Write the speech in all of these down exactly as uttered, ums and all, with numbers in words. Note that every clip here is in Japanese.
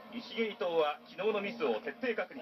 石毛伊藤は昨日のミスを徹底確認。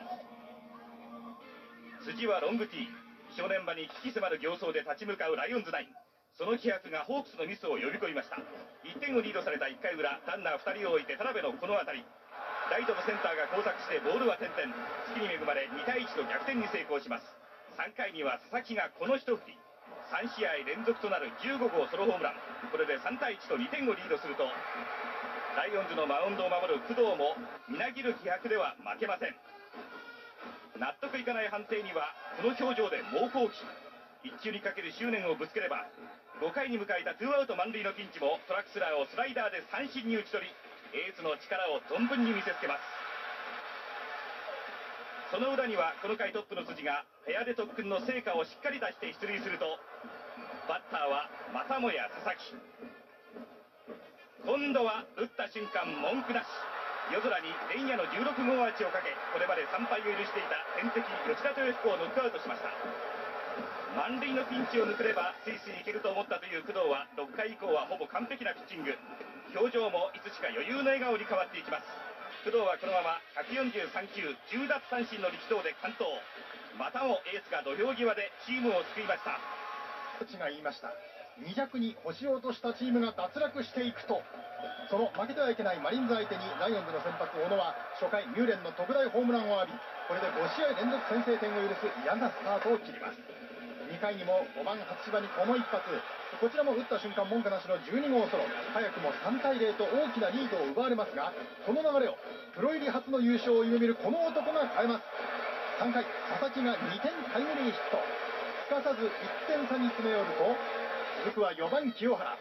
辻はロングティー、正念場に危機迫る形相で立ち向かうライオンズナイン。その気迫がホークスのミスを呼び込みました。いってんをリードされたいっかい裏、ランナーふたりを置いて田辺のこの当たり、ライトとセンターが交錯してボールは点々、月に恵まれにたいいちと逆転に成功します。さんかいには佐々木がこの一振り、さんしあい連続となるじゅうごごうソロホームラン。これでさんたいいちとにてんをリードすると、ライオンズのマウンドを守る工藤もみなぎる気迫では負けません。納得いかない判定にはこの表情で猛抗議。一球にかける執念をぶつければ、ごかいに迎えたツーアウト満塁のピンチもトラックスラーをスライダーで三振に打ち取り、エースの力を存分に見せつけます。その裏にはこの回トップの辻がフェアで特訓の成果をしっかり出して出塁すると、バッターはまたもや佐々木。今度は打った瞬間文句なし。夜空に連夜のじゅうろくごうアーチをかけ、これまでさんぱいを許していた天敵吉田豊彦をノックアウトしました。満塁のピンチを抜ければスイスイいけると思ったという工藤はろっかい以降はほぼ完璧なピッチング。表情もいつしか余裕の笑顔に変わっていきます。工藤はこのままひゃくよんじゅうさんきゅうじゅう奪三振の力投で完投。またもエースが土俵際でチームを救いました。 コーチが言いました。に弱に星を落としたチームが脱落していくと、その負けてはいけないマリーンズ相手にライオンズの先発小野は初回ミューレンの特大ホームランを浴び、これでごしあい連続先制点を許す嫌なスタートを切ります。にかいにもごばん初芝にこの一発、こちらも打った瞬間文句なしのじゅうにごうソロ、早くもさんたいゼロと大きなリードを奪われますが、その流れをプロ入り初の優勝を夢見るこの男が変えます。さんかい佐々木がにてんタイムリーヒット、すかさずいってん差に詰め寄ると、続くはよばん清原。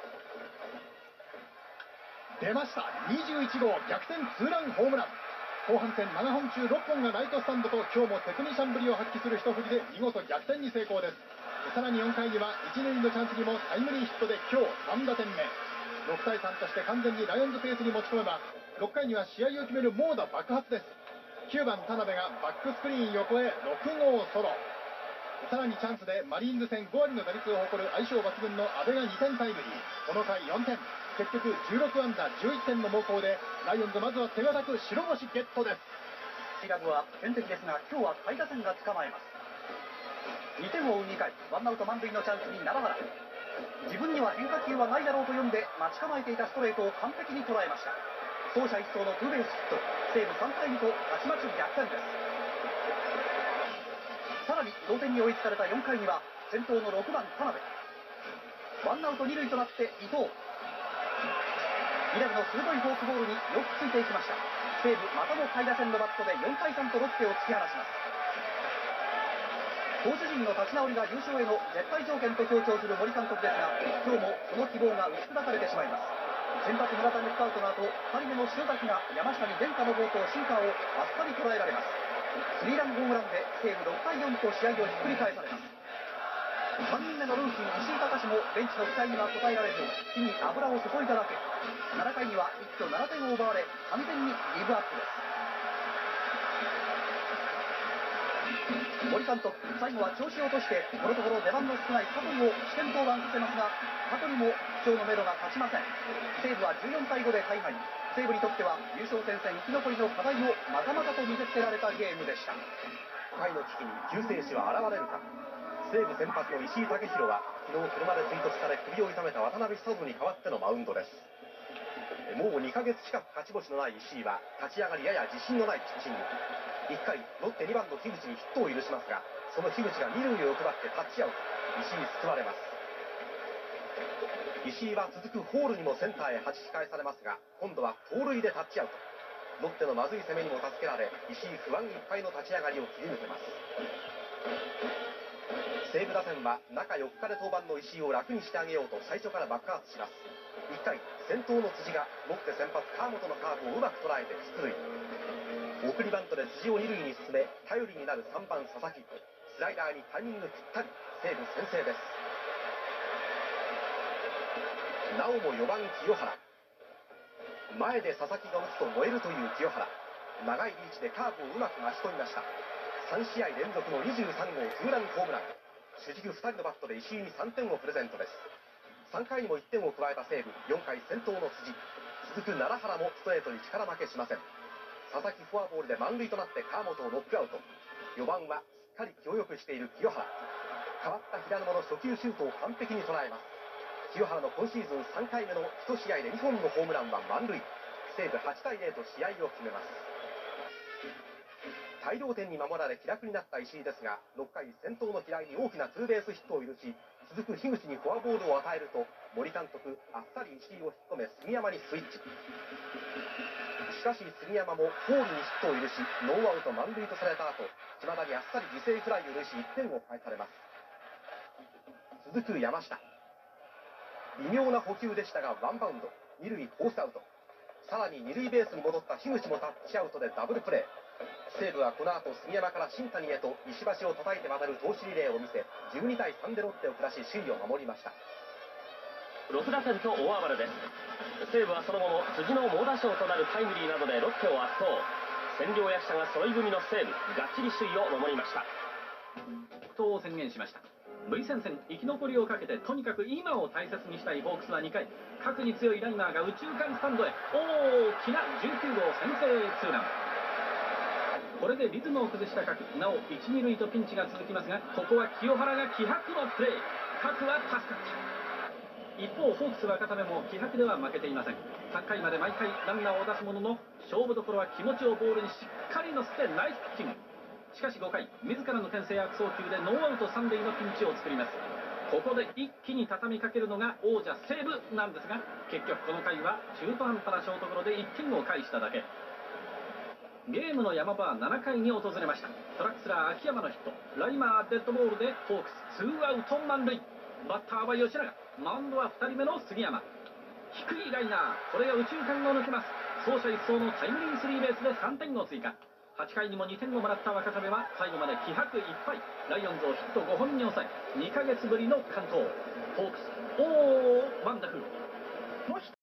出ました、にじゅういちごう逆転ツーランホームラン。後半戦ななほんちゅうろっぽんがライトスタンドと今日もテクニシャンぶりを発揮する一振りで見事逆転に成功です。さらによんかいにはいちるいのチャンスにもタイムリーヒットで今日さんだてんめ、ろくたいさんとして完全にライオンズペースに持ち込めば、ろっかいには試合を決める猛打爆発です。きゅうばん田辺がバックスクリーン横へろくごうソロ。さらにチャンスでマリーンズ戦ごわりの打率を誇る相性抜群の阿部がにてんタイムリー。この回よんてん、結局じゅうろくあんだじゅういってんの猛攻でライオンズまずは手堅く白星ゲットです。 シラブは天敵ですが今日は下位打線が捕まえます。にてんを追うにかい、ワンアウト満塁のチャンスに奈良原。自分には変化球はないだろうと読んで待ち構えていたストレートを完璧に捉えました。走者一掃のツーベースヒット、西武さんたいにとたちまち逆転です。さらに同点に追いつかれたよんかいには先頭のろくばん田辺。ワンアウトにるいとなって伊藤。ミラブの鋭いフォークボールによくついていきました。西武またも下位打線のバットでよんたいさんとロッテを突き放します。投手陣の立ち直りが優勝への絶対条件と強調する森監督ですが、今日もその希望が打ち砕かれてしまいます。先発村田のスカウトの後、ふたりめの塩崎が山下に伝家の宝刀シンカーをあっさり捉えられます。スリーランホームランで西武ろくたいよんと試合をひっくり返されます。さんにんめのルーキー石井隆もベンチの期待には応えられず火に油を注いだだけ。ななかいには一挙ななてんを奪われ完全にギブアップです。森監督、最後は調子を落としてこのところ出番の少ない香取を支点登板させますが、香取も不調のめどが立ちません。西武はじゅうよんたいごで大敗。西武にとっては優勝戦線生き残りの課題をまたまたと見せつけられたゲームでした。 下位の危機に救世主は現れるか。西武先発の石井武宏は昨日車で追突され首を痛めた渡辺久人に代わってのマウンドです。もうにかげつ近く勝ち星のない石井は立ち上がりやや自信のないピッチング。いっかいロッテにばんの樋口にヒットを許しますが、その樋口がにるいを欲張ってタッチアウト。石井救われます。石井は続くホールにもセンターへはじき返されますが、今度は盗塁でタッチアウト。ロッテのまずい攻めにも助けられ、石井不安いっぱいの立ち上がりを切り抜けます。西武打線は中よっかで登板の石井を楽にしてあげようと最初から爆発します。いっかい先頭の辻がロッテ先発川本のカーブをうまく捉えて出塁。送りバントで辻をにるいに進め、頼りになるさんばん佐々木。スライダーにタイミングぴったり、西武先制です。なおもよばん清原。前で佐々木が打つと燃えるという清原。長いリーチでカーブをうまく巻き込みました。さんしあい連続のにじゅうさんごうツーランホームラン。主軸ふたりのバットで石井にさんてんをプレゼントです。さんかいにもいってんを加えた西武、よんかい先頭の辻。続く奈良原もストレートに力負けしません。 佐々木フォアボールで満塁となって川本をノックアウト。よばんはすっかり気をよくしている清原。変わった平沼の初球シュートを完璧に捉えます。清原の今シーズンさんかいめのいち試合でにほんのホームランは満塁。西武はちたいゼロと試合を決めます。大量点に守られ気楽になった石井ですが、ろっかい先頭の平井に大きなツーベースヒットを許し、続く樋口にフォアボールを与えると、森監督あっさり石井を引っ込め杉山にスイッチ。しかし杉山もホールにヒットを許し、ノーアウト満塁とされた後、島田にあっさり犠牲フライを許しいってんを返されます。続く山下、微妙な補給でしたがワンバウンド、二塁フォースアウト。さらに二塁ベースに戻った樋口もタッチアウトでダブルプレー。西武はこの後杉山から新谷へと石橋を叩いて渡る投手リレーを見せ、じゅうにたいさんでロッテを下し首位を守りました。 ろくだてんと大暴れです。西武はその後も辻の猛打賞となるタイムリーなどでロッテを圧倒。占領役者が揃い踏みの西武、がっちり首位を守りました。 投を宣言しました。V 戦線生き残りをかけてとにかく今を大切にしたいホークスはにかい、核に強いライナーが右中間スタンドへ大きなじゅうきゅうごう先制ツーラン。これでリズムを崩した核、なおいち、に塁とピンチが続きますが、ここは清原が気迫のプレー。核は助かった。一方ホークスは片目も気迫では負けていません。さんかいまで毎回ランナーを出すものの、勝負どころは気持ちをボールにしっかり乗せてナイスピッチング。しかしごかい、自らの牽制悪送球でノーアウトさん塁のピンチを作ります。ここで一気に畳みかけるのが王者西武なんですが、結局この回は中途半端なショートゴロでいってんを返しただけ。ゲームの山場はななかいに訪れました。トラックスラー秋山のヒット、ライマーデッドボールでホークスツーアウト満塁。バッターは吉永、マウンドはふたりめの杉山。低いライナー、これが右中間を抜けます。走者一掃のタイムリースリーベースでさんてんを追加。はちかいにもにてんをもらった若壁は最後まで気迫いっぱい。ライオンズをヒットごほんに抑え、にかげつぶりの完投。ホークス、おーワンダフル。